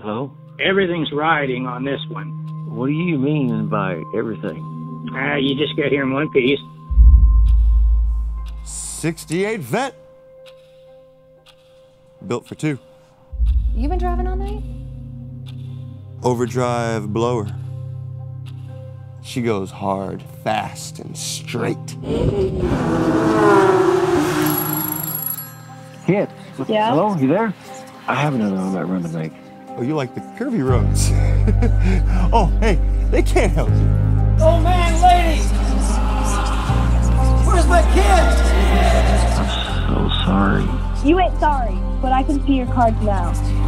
Hello? Everything's riding on this one. What do you mean by everything? You just got here in one piece. 68 Vet. Built for two. You been driving all night? Overdrive blower. She goes hard, fast, and straight. Kid. Yeah? Hello, you there? I have another one about run to make. Oh, you like the curvy roads. Oh, hey, they can't help you. Oh man, lady! Where's my kid? I'm so sorry. You ain't sorry, but I can see your cards now.